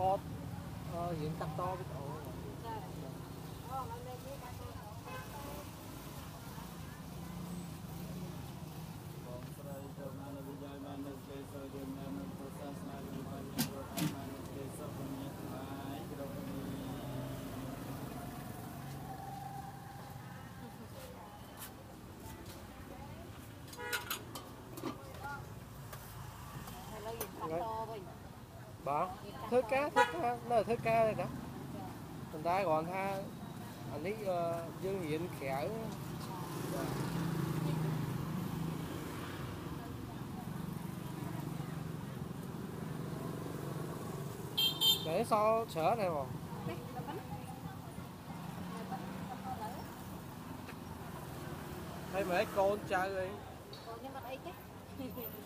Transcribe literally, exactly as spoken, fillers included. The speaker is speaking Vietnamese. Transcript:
hot hiện tắc to với tổ bỏ thớ cá thớ cá nó là thớ cá đây đó người ta còn tha anh ấy uh, dương hiện khẽ để so sữa này mà thấy mấy con chơi đi